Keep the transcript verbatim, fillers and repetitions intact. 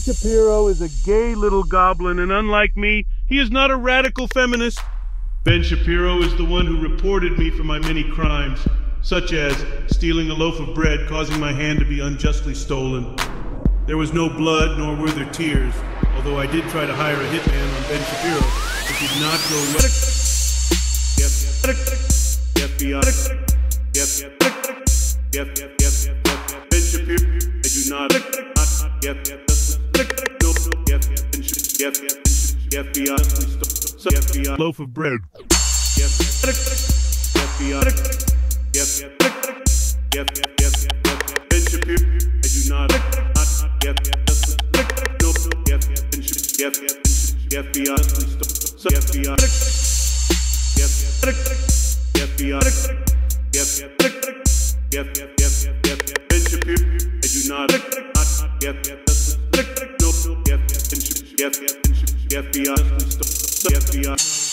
Shapiro is a gay little goblin, and unlike me, he is not a radical feminist. Ben Shapiro is the one who reported me for my many crimes, such as stealing a loaf of bread, causing my hand to be unjustly stolen. There was no blood, nor were there tears, although I did try to hire a hitman on Ben Shapiro. It did not go well. Yes, yes, yes, yes, Ben Shapiro, I do not, not, yes, yes, no, yes, yes, yes, F B I, F B I, loaf of bread. Yes, F B I, yes, yes, yes, Ben Shapiro, I do not, not, yes, yes, no, yes, yes, F B I, F B I, yes, F B I, yes, yes, yes, Ben Shapiro, I do not, not, yes, yes, no, yes, yes, F B I, F B I.